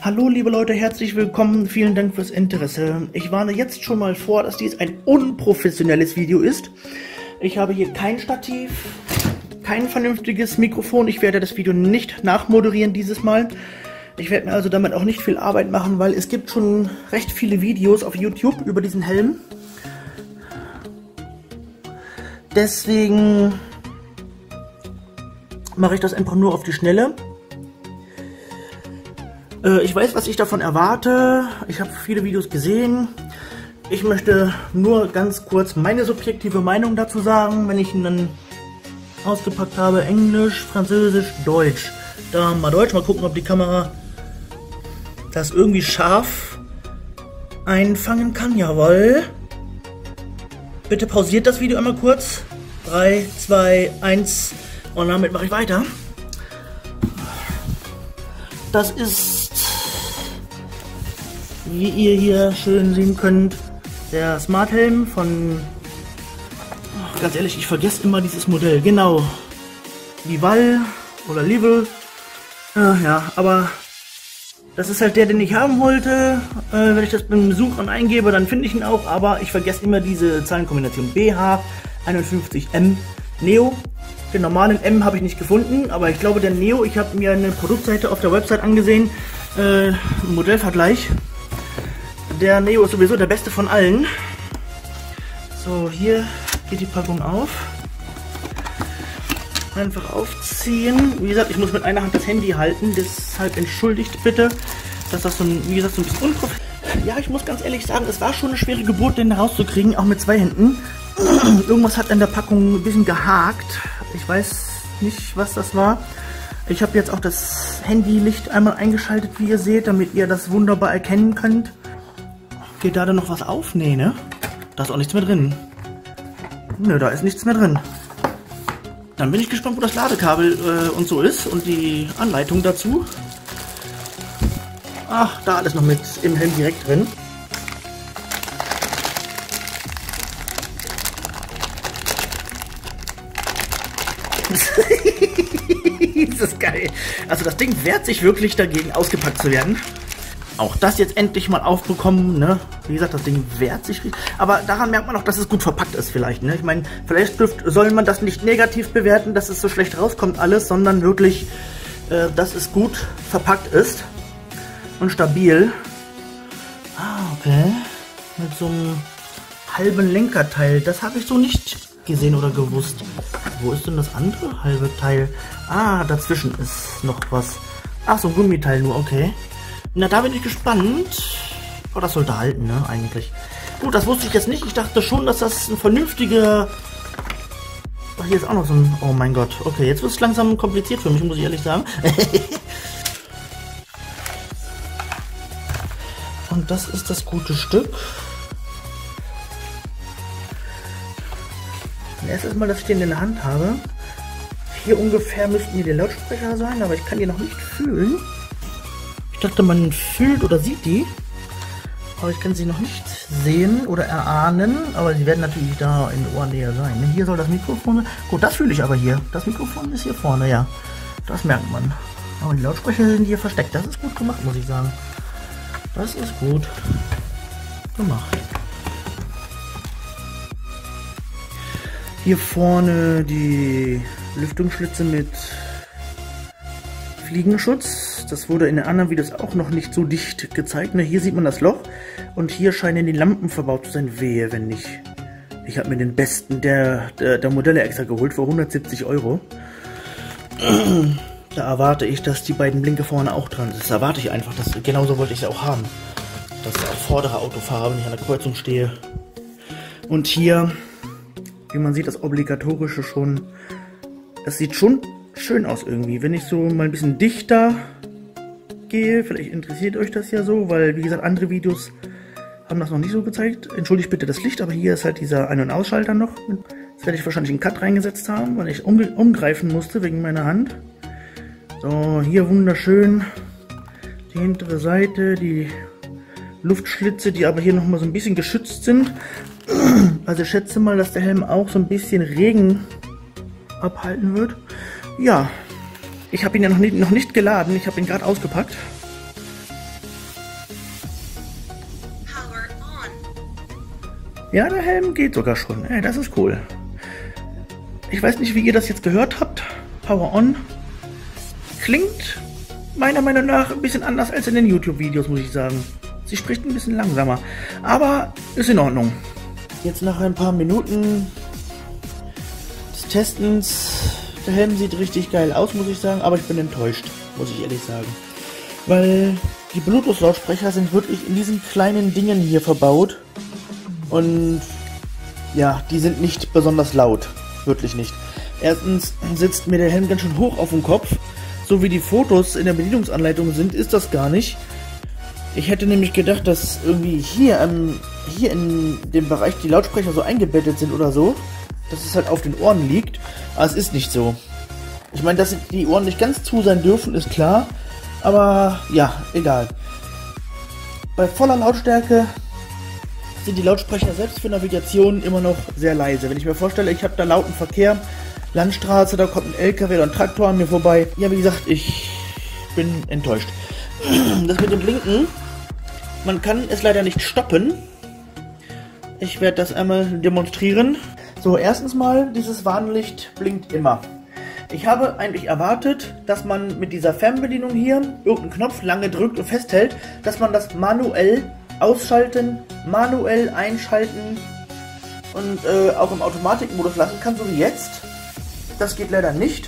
Hallo liebe Leute, herzlich willkommen, vielen Dank fürs Interesse. Ich warne jetzt schon mal vor, dass dies ein unprofessionelles Video ist. Ich habe hier kein Stativ, kein vernünftiges Mikrofon. Ich werde das Video nicht nachmoderieren dieses Mal. Ich werde mir also damit auch nicht viel Arbeit machen, weil es gibt schon recht viele Videos auf YouTube über diesen Helm. Deswegen mache ich das einfach nur auf die Schnelle. Ich weiß, was ich davon erwarte. Ich habe viele Videos gesehen. Ich möchte nur ganz kurz meine subjektive Meinung dazu sagen, wenn ich ihn dann ausgepackt habe. Englisch, Französisch, Deutsch. Da mal Deutsch, mal gucken, ob die Kamera das irgendwie scharf einfangen kann. Jawohl. Bitte pausiert das Video einmal kurz. 3, 2, 1 und damit mache ich weiter. Das ist, wie ihr hier schön sehen könnt, der Smart Helm von, ganz ehrlich, ich vergesse immer dieses Modell, genau, Lival oder Lival, ja, aber das ist halt der, den ich haben wollte. Wenn ich das beim Suchen eingebe, dann finde ich ihn auch, aber ich vergesse immer diese Zahlenkombination BH51M Neo. Den normalen M habe ich nicht gefunden, aber ich glaube der Neo, ich habe mir eine Produktseite auf der Website angesehen, Modellvergleich. Der Neo ist sowieso der beste von allen. So, hier geht die Packung auf. Einfach aufziehen. Wie gesagt, ich muss mit einer Hand das Handy halten, deshalb entschuldigt bitte, dass das so ein, wie gesagt, so ein bisschen unprofessionell. Ja, ich muss ganz ehrlich sagen, es war schon eine schwere Geburt, den rauszukriegen, auch mit 2 Händen. Irgendwas hat an der Packung ein bisschen gehakt. Ich weiß nicht, was das war. Ich habe jetzt auch das Handylicht einmal eingeschaltet, wie ihr seht, damit ihr das wunderbar erkennen könnt. Geht da denn noch was auf? Nee, ne? Da ist auch nichts mehr drin. Ne, da ist nichts mehr drin. Dann bin ich gespannt, wo das Ladekabel und so ist und die Anleitung dazu. Ach, da alles noch mit im Helm direkt drin. Das ist geil. Also das Ding wehrt sich wirklich dagegen, ausgepackt zu werden. Auch das jetzt endlich mal aufbekommen, ne? Wie gesagt, das Ding wehrt sich. Aber daran merkt man auch, dass es gut verpackt ist vielleicht, ne? Ich meine, vielleicht soll man das nicht negativ bewerten, dass es so schlecht rauskommt alles, sondern wirklich, dass es gut verpackt ist. Und stabil. Ah, okay. Mit so einem halben Lenkerteil. Das habe ich so nicht gesehen oder gewusst. Wo ist denn das andere halbe Teil? Ah, dazwischen ist noch was. Ach, so ein Gummiteil nur, okay. Na, da bin ich gespannt. Oh, das sollte halten, ne, eigentlich. Gut, das wusste ich jetzt nicht. Ich dachte schon, dass das ein vernünftiger... Ach, hier ist auch noch so ein... Oh mein Gott. Okay, jetzt wird es langsam kompliziert für mich, muss ich ehrlich sagen. Und das ist das gute Stück. Erstes Mal, dass ich den in der Hand habe. Hier ungefähr müssten hier die Lautsprecher sein, aber ich kann die noch nicht fühlen. Ich dachte, man fühlt oder sieht die, aber ich kann sie noch nicht sehen oder erahnen, aber sie werden natürlich da in Ohrnähe sein. Hier soll das Mikrofon sein. Gut, das fühle ich aber hier. Das Mikrofon ist hier vorne, ja. Das merkt man. Aber die Lautsprecher sind hier versteckt. Das ist gut gemacht, muss ich sagen. Das ist gut gemacht. Hier vorne die Lüftungsschlitze mit Fliegenschutz. Das wurde in den anderen Videos auch noch nicht so dicht gezeigt. Hier sieht man das Loch und hier scheinen die Lampen verbaut zu sein. Wehe, wenn nicht. Ich habe mir den besten der Modelle extra geholt für 170 €. Da erwarte ich, dass die beiden Blinke vorne auch dran sind. Das erwarte ich einfach. Genauso wollte ich es auch haben. Dass ich auch vordere Autofahrer, wenn ich an der Kreuzung stehe. Und hier, wie man sieht, das Obligatorische schon. Das sieht schon schön aus irgendwie. Wenn ich so mal ein bisschen dichter gehe, vielleicht interessiert euch das ja so, weil, wie gesagt, andere Videos haben das noch nicht so gezeigt. Entschuldigt bitte das Licht, aber hier ist halt dieser Ein- und Ausschalter noch. Jetzt werde ich wahrscheinlich einen Cut reingesetzt haben, weil ich umgreifen musste wegen meiner Hand. So, hier wunderschön die hintere Seite, die Luftschlitze, die aber hier nochmal so ein bisschen geschützt sind. Also ich schätze mal, dass der Helm auch so ein bisschen Regen abhalten wird. Ja, ich habe ihn ja noch nicht geladen. Ich habe ihn gerade ausgepackt. Ja, der Helm geht sogar schon. Ey, das ist cool. Ich weiß nicht, wie ihr das jetzt gehört habt. Power On. Klingt meiner Meinung nach ein bisschen anders als in den YouTube-Videos, muss ich sagen. Sie spricht ein bisschen langsamer. Aber ist in Ordnung. Jetzt nach ein paar Minuten des Testens. Der Helm sieht richtig geil aus, muss ich sagen. Aber ich bin enttäuscht, muss ich ehrlich sagen. Weil die Bluetooth-Lautsprecher sind wirklich in diesen kleinen Dingen hier verbaut. Und ja, die sind nicht besonders laut. Wirklich nicht. Erstens sitzt mir der Helm ganz schön hoch auf dem Kopf. So wie die Fotos in der Bedienungsanleitung sind, ist das gar nicht. Ich hätte nämlich gedacht, dass irgendwie hier in dem Bereich die Lautsprecher so eingebettet sind oder so. Dass es halt auf den Ohren liegt. Aber es ist nicht so. Ich meine, dass die Ohren nicht ganz zu sein dürfen, ist klar. Aber ja, egal. Bei voller Lautstärke sind die Lautsprecher selbst für Navigation immer noch sehr leise. Wenn ich mir vorstelle, ich habe da lauten Verkehr, Landstraße, da kommt ein LKW oder ein Traktor an mir vorbei. Ja, wie gesagt, ich bin enttäuscht. Das mit dem Blinken, man kann es leider nicht stoppen. Ich werde das einmal demonstrieren. So, erstens mal, dieses Warnlicht blinkt immer. Ich habe eigentlich erwartet, dass man mit dieser Fernbedienung hier irgendeinen Knopf lange drückt und festhält, dass man das manuell ausschalten, manuell einschalten und auch im Automatikmodus lassen kann, so wie jetzt. Das geht leider nicht.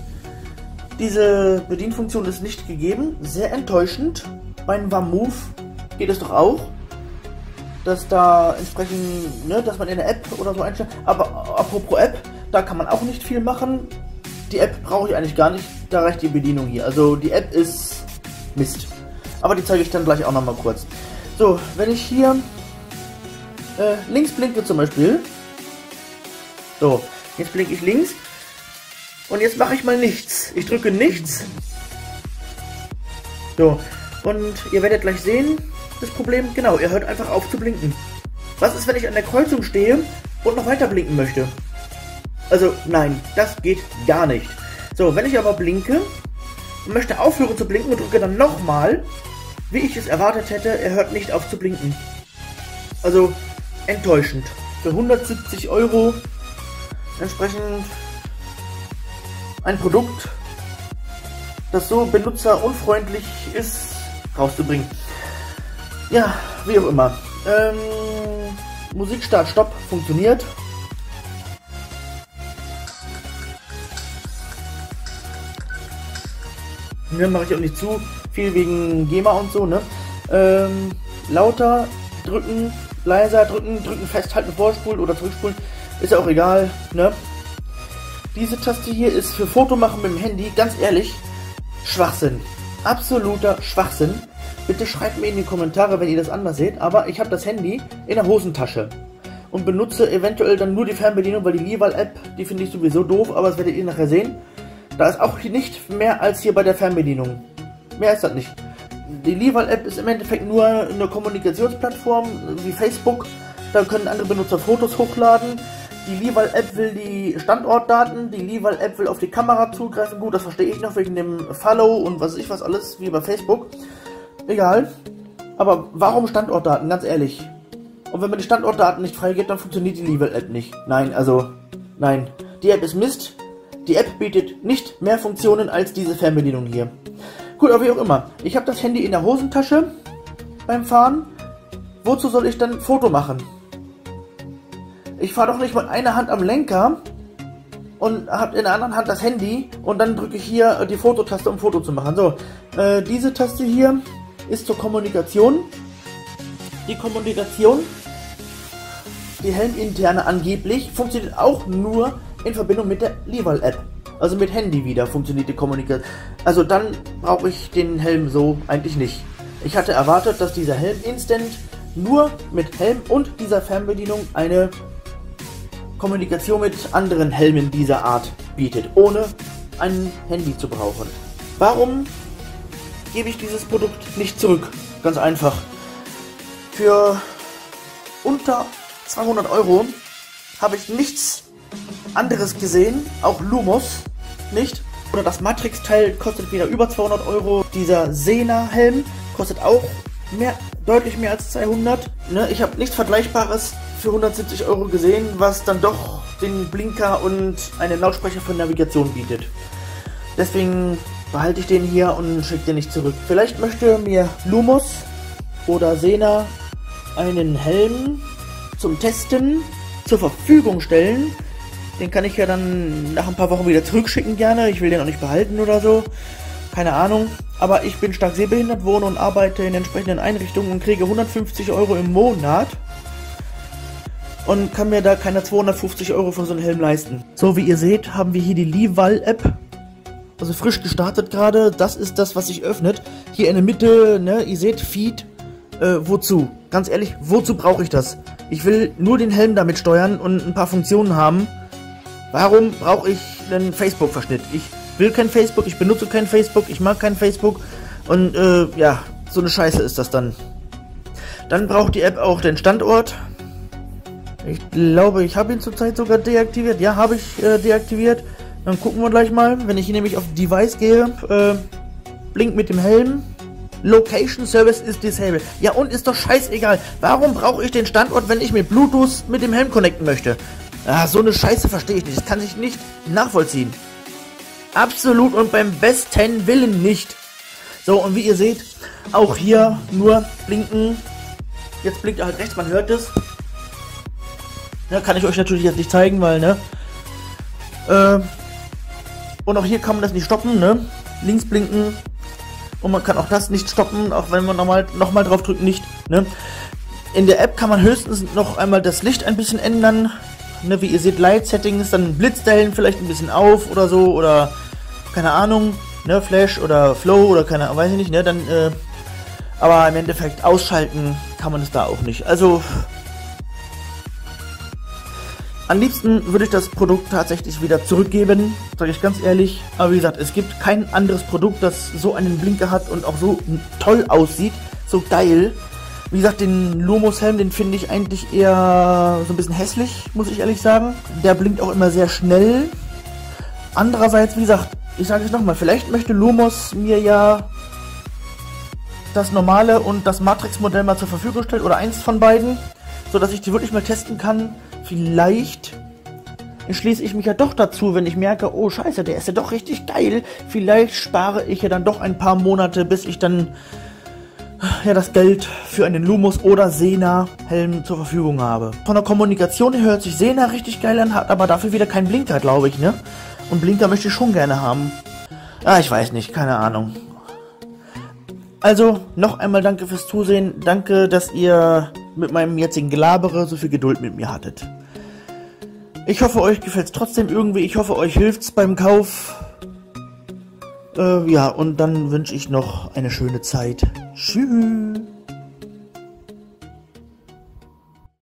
Diese Bedienfunktion ist nicht gegeben. Sehr enttäuschend. Bei einem Warmove geht es doch auch, dass da entsprechend, ne, dass man in der App oder so einstellt. Aber apropos App, da kann man auch nicht viel machen. Die App brauche ich eigentlich gar nicht. Da reicht die Bedienung hier. Also die App ist Mist. Aber die zeige ich dann gleich auch nochmal kurz. So, wenn ich hier links blinke zum Beispiel. So, jetzt blinke ich links. Und jetzt mache ich mal nichts. Ich drücke nichts. So, und ihr werdet gleich sehen, das Problem, genau, ihr hört einfach auf zu blinken. Was ist, wenn ich an der Kreuzung stehe und noch weiter blinken möchte? Also, nein, das geht gar nicht. So, wenn ich aber blinke und möchte aufhören zu blinken und drücke dann nochmal, wie ich es erwartet hätte, er hört nicht auf zu blinken. Also, enttäuschend. Für 170 € entsprechend ein Produkt, das so benutzerunfreundlich ist, rauszubringen. Ja, wie auch immer. Musik Start Stopp funktioniert. Ne, mache ich auch nicht zu viel wegen GEMA und so, ne? Lauter drücken, leiser drücken, festhalten, vorspulen oder zurückspulen, ist ja auch egal, ne? Diese Taste hier ist für Fotomachen mit dem Handy, ganz ehrlich, Schwachsinn. Absoluter Schwachsinn. Bitte schreibt mir in die Kommentare, wenn ihr das anders seht, aber ich habe das Handy in der Hosentasche und benutze eventuell dann nur die Fernbedienung, weil die Lival-App, die finde ich sowieso doof, aber das werdet ihr nachher sehen. Da ist auch nicht mehr als hier bei der Fernbedienung. Mehr ist das nicht. Die Lival-App ist im Endeffekt nur eine Kommunikationsplattform wie Facebook. Da können andere Benutzer Fotos hochladen. Die Lival-App will die Standortdaten. Die Lival-App will auf die Kamera zugreifen. Gut, das verstehe ich noch wegen dem Follow und was weiß ich was alles, wie bei Facebook. Egal. Aber warum Standortdaten? Ganz ehrlich. Und wenn man die Standortdaten nicht freigibt, dann funktioniert die Lival-App nicht. Nein, also, nein. Die App ist Mist. Die App bietet nicht mehr Funktionen als diese Fernbedienung hier. Gut, aber wie auch immer. Ich habe das Handy in der Hosentasche beim Fahren. Wozu soll ich dann ein Foto machen? Ich fahre doch nicht mit einer Hand am Lenker und habe in der anderen Hand das Handy und dann drücke ich hier die Fototaste, um ein Foto zu machen. So, diese Taste hier ist zur Kommunikation. Die Kommunikation, die Helminterne angeblich, funktioniert auch nur in Verbindung mit der Lival-App. Also mit Handy wieder funktioniert die Kommunikation. Also dann brauche ich den Helm so eigentlich nicht. Ich hatte erwartet, dass dieser Helm instant nur mit Helm und dieser Fernbedienung eine Kommunikation mit anderen Helmen dieser Art bietet, ohne ein Handy zu brauchen. Warum gebe ich dieses Produkt nicht zurück? Ganz einfach. Für unter 200 € habe ich nichts anderes gesehen, auch Lumos nicht. Oder das Matrix-Teil kostet wieder über 200 €. Dieser Sena-Helm kostet auch deutlich mehr als 200. Ne? Ich habe nichts Vergleichbares für 170 € gesehen, was dann doch den Blinker und einen Lautsprecher für Navigation bietet. Deswegen behalte ich den hier und schicke den nicht zurück. Vielleicht möchte mir Lumos oder Sena einen Helm zum Testen zur Verfügung stellen. Den kann ich ja dann nach ein paar Wochen wieder zurückschicken gerne. Ich will den auch nicht behalten oder so. Keine Ahnung. Aber ich bin stark sehbehindert, wohne und arbeite in entsprechenden Einrichtungen und kriege 150 € im Monat. Und kann mir da keine 250 € für so einen Helm leisten. So, wie ihr seht, haben wir hier die Lival-App. Also frisch gestartet gerade. Das ist das, was sich öffnet. Hier in der Mitte, ne, ihr seht, Feed. Wozu? Ganz ehrlich, wozu brauche ich das? Ich will nur den Helm damit steuern und ein paar Funktionen haben. Warum brauche ich einen Facebook-Verschnitt? Ich will kein Facebook, ich benutze kein Facebook, ich mag kein Facebook. Und ja, so eine Scheiße ist das dann. Dann braucht die App auch den Standort. Ich glaube, ich habe ihn zurzeit sogar deaktiviert. Ja, habe ich deaktiviert. Dann gucken wir gleich mal. Wenn ich hier nämlich auf Device gehe, blinkt mit dem Helm. Location Service is disabled. Ja, und ist doch scheißegal. Warum brauche ich den Standort, wenn ich mit Bluetooth mit dem Helm connecten möchte? Ah, so eine Scheiße verstehe ich nicht. Das kann ich nicht nachvollziehen. Absolut und beim besten Willen nicht. So, und wie ihr seht, auch hier nur blinken. Jetzt blinkt er halt rechts, man hört es. Ja, kann ich euch natürlich jetzt nicht zeigen, weil, ne? Und auch hier kann man das nicht stoppen, ne? Links blinken. Und man kann auch das nicht stoppen, auch wenn man nochmal drauf drückt, nicht, ne? In der App kann man höchstens noch einmal das Licht ein bisschen ändern. Ne, wie ihr seht, Light Settings, dann blitzt der Helm vielleicht ein bisschen auf oder so, oder keine Ahnung, ne, Flash oder Flow oder keine Ahnung, weiß ich nicht, ne, dann, aber im Endeffekt ausschalten kann man es da auch nicht. Also, am liebsten würde ich das Produkt tatsächlich wieder zurückgeben, sage ich ganz ehrlich, aber wie gesagt, es gibt kein anderes Produkt, das so einen Blinker hat und auch so toll aussieht, so geil. Wie gesagt, den Lumos Helm, den finde ich eigentlich eher so ein bisschen hässlich, muss ich ehrlich sagen. Der blinkt auch immer sehr schnell. Andererseits, wie gesagt, ich sage es nochmal, vielleicht möchte Lumos mir ja das normale und das Matrix-Modell mal zur Verfügung stellen oder eins von beiden, sodass ich die wirklich mal testen kann. Vielleicht entschließe ich mich ja doch dazu, wenn ich merke, oh scheiße, der ist ja doch richtig geil. Vielleicht spare ich ja dann doch ein paar Monate, bis ich dann ja das Geld für einen Lumos oder Sena Helm zur Verfügung habe. Von der Kommunikation her hört sich Sena richtig geil an, hat aber dafür wieder keinen Blinker, glaube ich, ne? Und Blinker möchte ich schon gerne haben. Ah, ich weiß nicht, keine Ahnung. Also, noch einmal danke fürs Zusehen. Danke, dass ihr mit meinem jetzigen Gelabere so viel Geduld mit mir hattet. Ich hoffe, euch gefällt es trotzdem irgendwie. Ich hoffe, euch hilft's beim Kauf. Ja, und dann wünsche ich noch eine schöne Zeit. Tschüss.